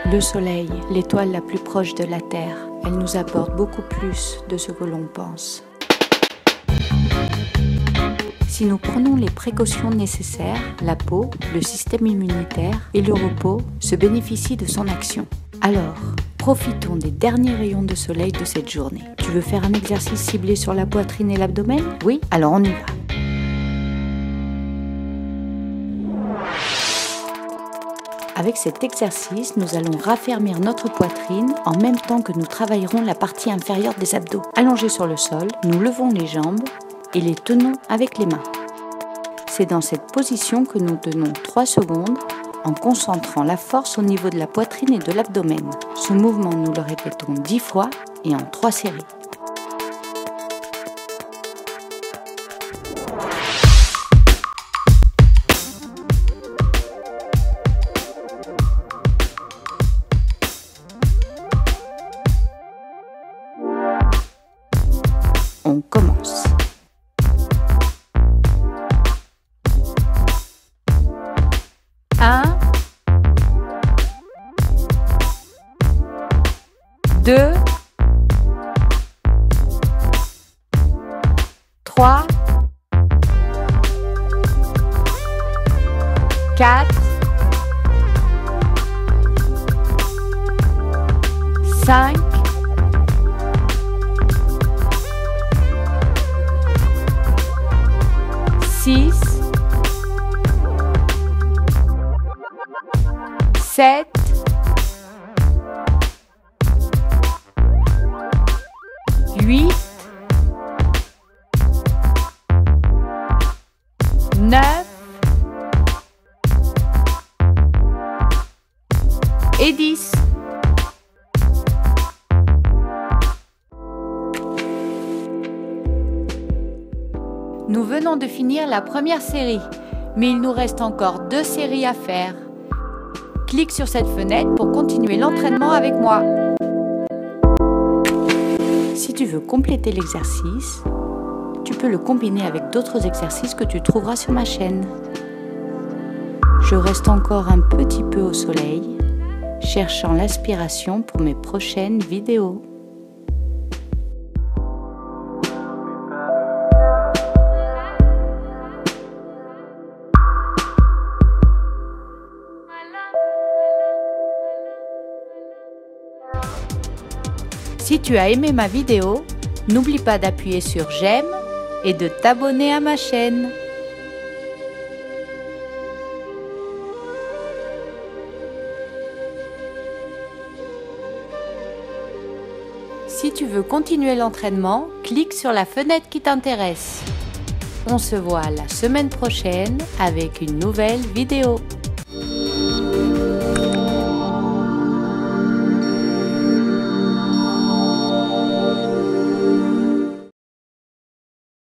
Le Soleil, l'étoile la plus proche de la Terre, elle nous apporte beaucoup plus de ce que l'on pense. Si nous prenons les précautions nécessaires, la peau, le système immunitaire et le repos se bénéficient de son action. Alors, profitons des derniers rayons de soleil de cette journée. Tu veux faire un exercice ciblé sur la poitrine et l'abdomen? Oui? Alors on y va. Avec cet exercice, nous allons raffermir notre poitrine en même temps que nous travaillerons la partie inférieure des abdos. Allongés sur le sol, nous levons les jambes et les tenons avec les mains. C'est dans cette position que nous tenons 3 secondes en concentrant la force au niveau de la poitrine et de l'abdomen. Ce mouvement, nous le répétons 10 fois et en 3 séries. On commence. Un, 2, 3, 4, 5, 6, 7, 8, 9 et 10. Nous venons de finir la première série, mais il nous reste encore 2 séries à faire. Clique sur cette fenêtre pour continuer l'entraînement avec moi. Si tu veux compléter l'exercice, tu peux le combiner avec d'autres exercices que tu trouveras sur ma chaîne. Je reste encore un petit peu au soleil, cherchant l'inspiration pour mes prochaines vidéos. Si tu as aimé ma vidéo, n'oublie pas d'appuyer sur j'aime et de t'abonner à ma chaîne. Si tu veux continuer l'entraînement, clique sur la fenêtre qui t'intéresse. On se voit la semaine prochaine avec une nouvelle vidéo.